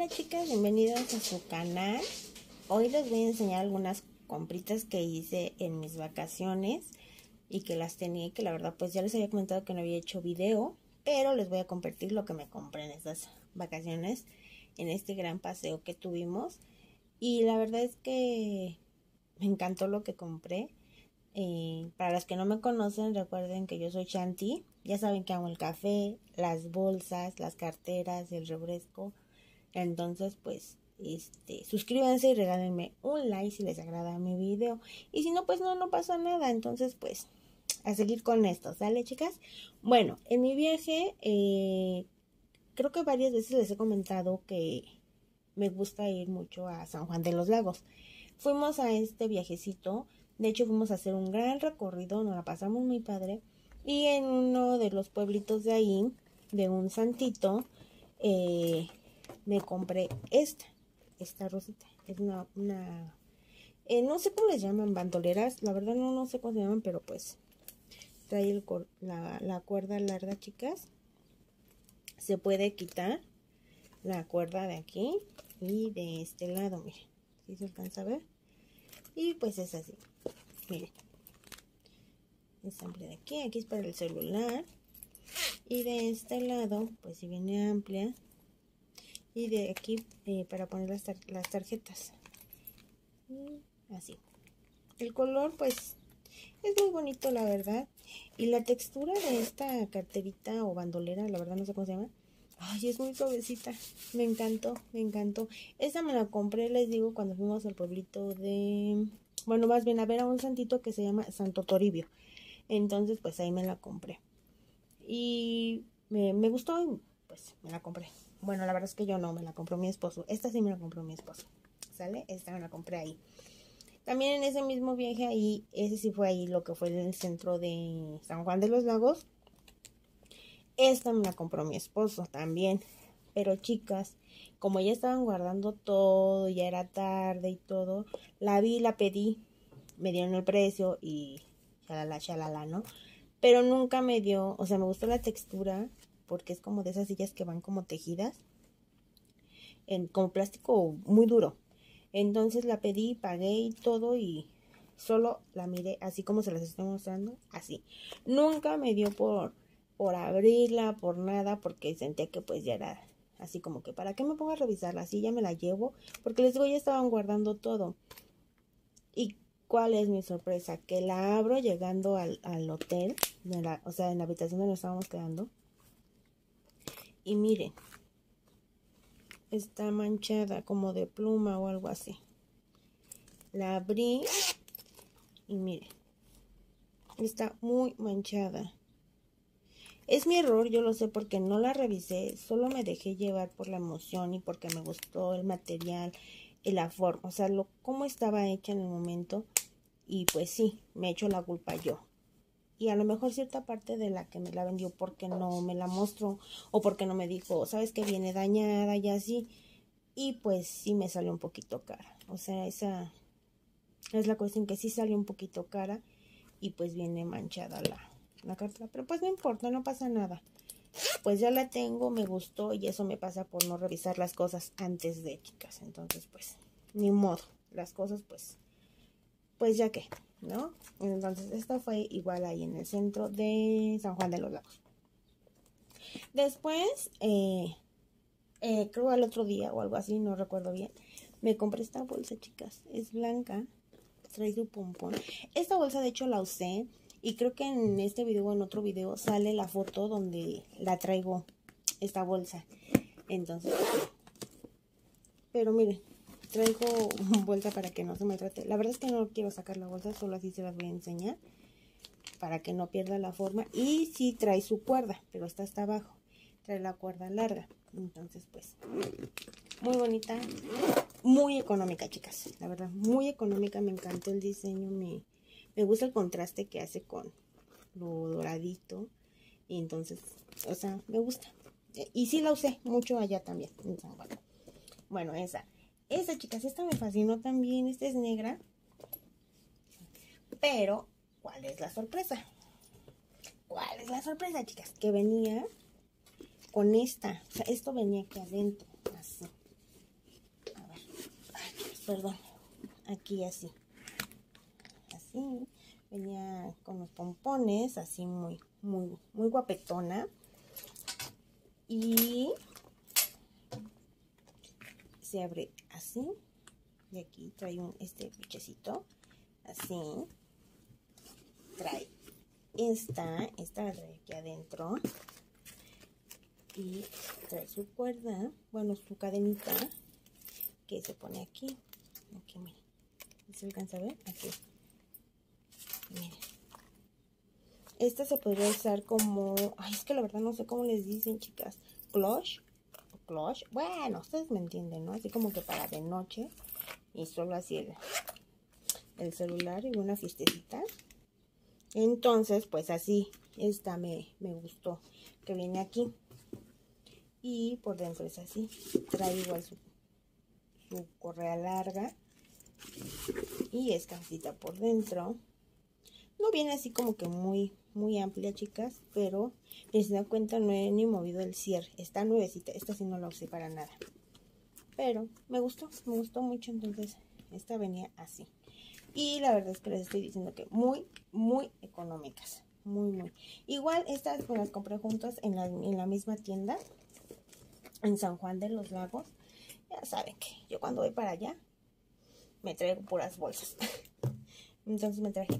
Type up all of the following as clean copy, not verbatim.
Hola chicas, bienvenidos a su canal. Hoy les voy a enseñar algunas compritas que hice en mis vacaciones y que las tenía, que la verdad pues ya les había comentado que no había hecho video, pero les voy a compartir lo que me compré en estas vacaciones, en este gran paseo que tuvimos. Y la verdad es que me encantó lo que compré. Para los que no me conocen, recuerden que yo soy Shanti. Ya saben que amo el café, las bolsas, las carteras, el refresco. Entonces, pues, suscríbanse y regálenme un like si les agrada mi video. Y si no, pues no pasa nada. Entonces, pues, a seguir con esto, ¿sale, chicas? Bueno, en mi viaje, creo que varias veces les he comentado que me gusta ir mucho a San Juan de los Lagos. Fuimos a este viajecito. De hecho, fuimos a hacer un gran recorrido, nos la pasamos muy padre. Y en uno de los pueblitos de ahí, de un santito, me compré esta rosita. Es una no sé cómo les llaman, bandoleras. La verdad no sé cómo se llaman, pero pues trae la cuerda larga, chicas. Se puede quitar la cuerda de aquí y de este lado, miren. ¿Sí se alcanza a ver? Y pues es así. Miren, es amplia de aquí es para el celular, y de este lado pues si viene amplia, y de aquí para poner las tarjetas, y así. El color pues es muy bonito, la verdad, y la textura de esta carterita o bandolera, la verdad no sé cómo se llama. Ay, es muy suavecita, me encantó. Esta me la compré, les digo, cuando fuimos al pueblito de, bueno, más bien a ver a un santito que se llama Santo Toribio. Entonces pues ahí me la compré y me gustó y pues me la compré. Bueno, la verdad es que yo no, me la compró mi esposo. Esta sí me la compró mi esposo, ¿sale? Esta me la compré ahí. También en ese mismo viaje ahí, ese sí fue ahí lo que fue en el centro de San Juan de los Lagos. Esta me la compró mi esposo también. Pero chicas, como ya estaban guardando todo, ya era tarde y todo, la vi, la pedí, me dieron el precio y shalala, ¿no? Pero nunca me dio, o sea, me gustó la textura porque es como de esas sillas que van como tejidas como plástico muy duro. Entonces la pedí, pagué y todo, y solo la miré así como se las estoy mostrando, así. Nunca me dio por abrirla, por nada, porque sentía que pues ya era así como que para qué me pongo a revisarla, así ya me la llevo, porque les digo, ya estaban guardando todo. Y ¿cuál es mi sorpresa? Que la abro llegando al hotel, o sea, en la habitación donde nos estábamos quedando. Y miren, está manchada como de pluma o algo así. La abrí y miren, está muy manchada. Es mi error, yo lo sé, porque no la revisé, solo me dejé llevar por la emoción y porque me gustó el material y la forma, o sea, cómo estaba hecha en el momento. Y pues sí, me echo la culpa yo. Y a lo mejor cierta parte de la que me la vendió porque no me la mostró, o porque no me dijo, sabes que viene dañada y así. Y pues sí me salió un poquito cara. O sea, esa es la cuestión, que sí salió un poquito cara y pues viene manchada la cartera. Pero pues no importa, no pasa nada. Pues ya la tengo, me gustó, y eso me pasa por no revisar las cosas antes de, chicas. Entonces pues ni modo, las cosas pues ya que, ¿no? Entonces esta fue igual ahí en el centro de San Juan de los Lagos. Después, creo al otro día o algo así, no recuerdo bien, me compré esta bolsa, chicas. Es blanca, trae su pompón. Esta bolsa de hecho la usé, y creo que en este video o en otro video sale la foto donde la traigo, esta bolsa. Entonces, pero miren, traigo bolsa para que no se me trate. La verdad es que no quiero sacar la bolsa, solo así se las voy a enseñar para que no pierda la forma. Y sí trae su cuerda, pero esta está abajo, trae la cuerda larga. Entonces pues muy bonita, muy económica, chicas, la verdad muy económica. Me encantó el diseño, me gusta el contraste que hace con lo doradito, y entonces, o sea, me gusta. Y sí la usé mucho allá también en San Juan. Bueno, esa, chicas, esta me fascinó también. Esta es negra. Pero, ¿cuál es la sorpresa? ¿Cuál es la sorpresa, chicas? Que venía con esta. O sea, esto venía aquí adentro, así. perdón, aquí así. Así, venía con los pompones, así muy guapetona. Y se abre así. Y aquí trae este bichecito, así. Trae esta la trae aquí adentro. Y trae su cuerda, bueno, su cadenita, que se pone aquí. Aquí, miren. ¿Se alcanza a ver? Aquí. Miren. Esta se podría usar como... Ay, es que la verdad no sé cómo les dicen, chicas. Cloche. Bueno, ustedes me entienden, ¿no? Así como que para de noche. Y solo así el celular y una fiestecita. Entonces, pues así. Esta me gustó. Que viene aquí. Y por dentro es así. Trae igual su correa larga. Y es casita por dentro. No viene así como que muy amplia, chicas, pero si se dan cuenta no he ni movido el cierre. Está nuevecita, esta sí no la usé para nada. Pero me gustó mucho, entonces esta venía así. Y la verdad es que les estoy diciendo que muy económicas. Muy. Igual estas pues las compré juntas en la misma tienda, en San Juan de los Lagos. Ya saben que yo cuando voy para allá me traigo puras bolsas. Entonces me traje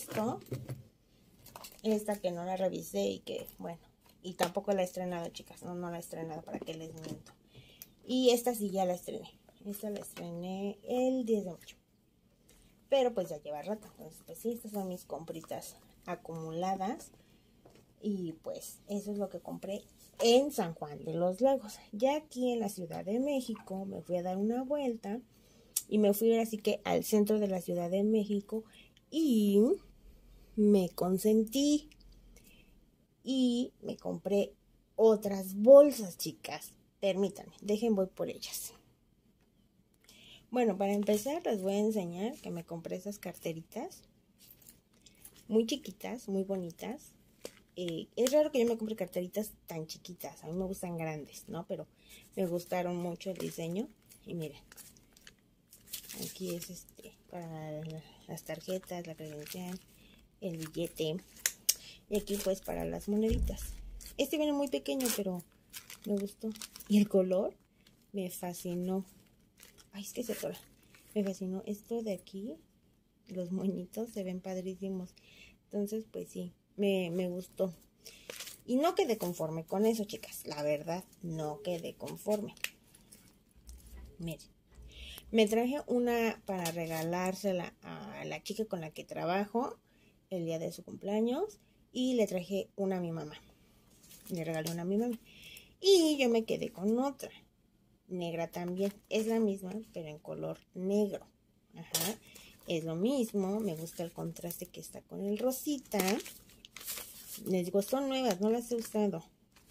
esta que no la revisé y que, bueno, y tampoco la he estrenado, chicas, no la he estrenado, para que les miento. Y esta sí ya la estrené, esta la estrené el 10 de mayo, pero pues ya lleva rato. Entonces pues sí, estas son mis compritas acumuladas y pues eso es lo que compré en San Juan de los Lagos. Ya aquí en la Ciudad de México me fui a dar una vuelta y me fui así que al centro de la Ciudad de México y me consentí y me compré otras bolsas, chicas. Permítanme, voy por ellas. Bueno, para empezar les voy a enseñar que me compré esas carteritas muy chiquitas, muy bonitas. Es raro que yo me compre carteritas tan chiquitas, a mí me gustan grandes, ¿no? Pero me gustaron mucho el diseño y miren. Aquí es para las tarjetas, la credencial, el billete. Y aquí pues para las moneditas. Este viene muy pequeño, pero me gustó. Y el color me fascinó. Ay, es que se atora. Me fascinó esto de aquí. Los moñitos se ven padrísimos. Entonces pues sí, me gustó. Y no quedé conforme con eso, chicas. La verdad, no quedé conforme. Miren. Me traje una para regalársela a la chica con la que trabajo el día de su cumpleaños. Y le traje una a mi mamá. Le regalé una a mi mamá. Y yo me quedé con otra. Negra también. Es la misma, pero en color negro. Ajá. Es lo mismo. Me gusta el contraste que está con el rosita. Les digo, son nuevas. No las he usado.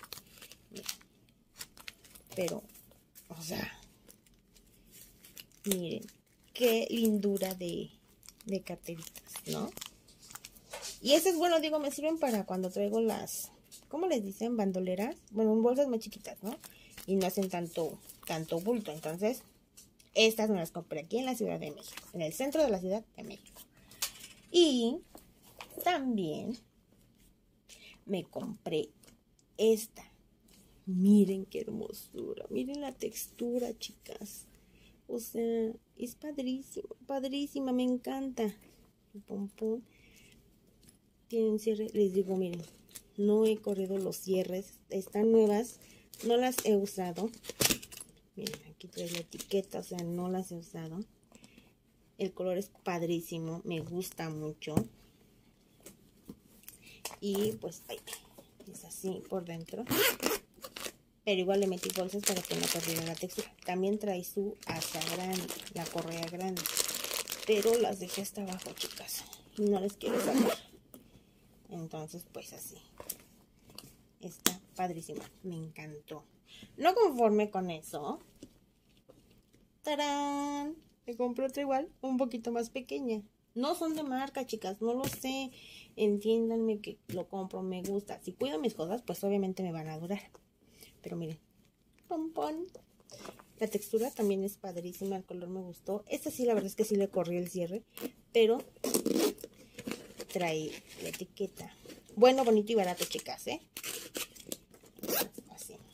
Pero, o sea... Miren, qué lindura de carteritas, ¿no? Y esas, bueno, digo, me sirven para cuando traigo las, ¿cómo les dicen? Bandoleras. Bueno, bolsas más chiquitas, ¿no? Y no hacen tanto bulto. Entonces, estas me las compré aquí en la Ciudad de México, en el centro de la Ciudad de México. Y también me compré esta. Miren qué hermosura, miren la textura, chicas. O sea, es padrísima, me encanta. El pompón tiene un cierre, les digo, miren, no he corrido los cierres, están nuevas, no las he usado. Miren, aquí trae la etiqueta, o sea, no las he usado. El color es padrísimo, me gusta mucho. Y pues ahí, es así por dentro. Pero igual le metí bolsas para que no perdiera la textura. También trae su asa grande, la correa grande. Pero las dejé hasta abajo, chicas. Y no les quiero sacar. Entonces, pues así. Está padrísima. Me encantó. No conforme con eso. ¡Tarán! Me compré otra igual, un poquito más pequeña. No son de marca, chicas. No lo sé. Entiéndanme que lo compro, me gusta. Si cuido mis cosas, pues obviamente me van a durar. Pero miren, pompón. La textura también es padrísima, el color me gustó. Esta sí, la verdad es que sí le corrí el cierre, pero trae la etiqueta. Bueno, bonito y barato, chicas, ¿eh? Así.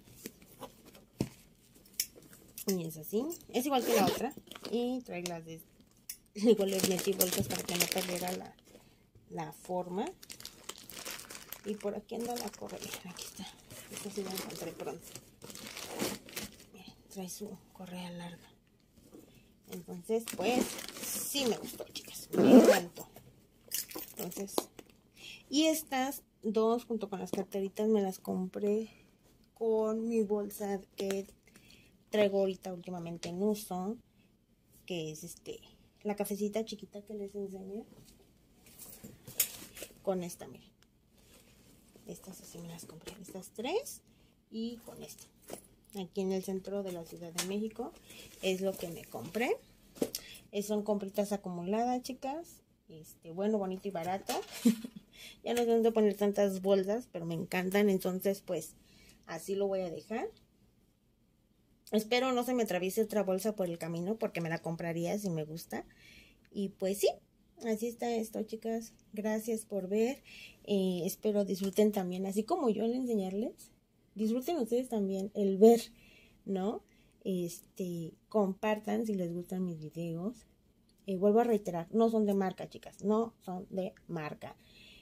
Y es así. Es igual que la otra. Y trae las de... Igual les metí vueltas para que no perdiera la forma. Y por aquí anda la correa. Aquí está. Esta sí la encontré pronto. Miren, trae su correa larga. Entonces, pues, sí me gustó, chicas. Me encantó. Entonces, y estas dos junto con las carteritas me las compré con mi bolsa que traigo ahorita últimamente en uso, que es la cafecita chiquita que les enseñé. Con esta, miren. Estas así me las compré, estas tres y con esta. Aquí en el centro de la Ciudad de México es lo que me compré. Son compritas acumuladas, chicas. Bueno, bonito y barato. Ya no tengo que poner tantas bolsas, pero me encantan. Entonces, pues, así lo voy a dejar. Espero no se me atraviese otra bolsa por el camino, porque me la compraría si me gusta. Y pues sí, así está esto, chicas. Gracias por ver. Espero disfruten también, así como yo al enseñarles. Disfruten ustedes también el ver, ¿no? Compartan si les gustan mis videos. Vuelvo a reiterar, no son de marca, chicas. No son de marca.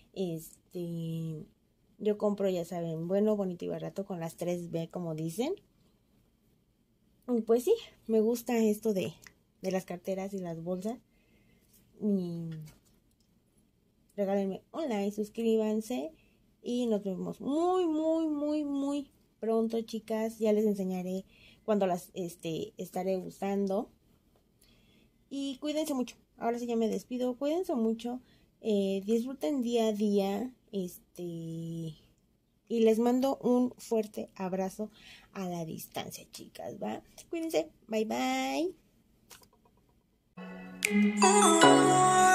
Yo compro, ya saben, bueno, bonito y barato con las 3B, como dicen. Y pues sí, me gusta esto de las carteras y las bolsas. Y regálenme un like, suscríbanse y nos vemos muy pronto, chicas. Ya les enseñaré cuando las estaré usando. Y cuídense mucho. Ahora sí ya me despido. Cuídense mucho. Disfruten día a día. Y les mando un fuerte abrazo a la distancia, chicas, ¿va? Cuídense. Bye, bye.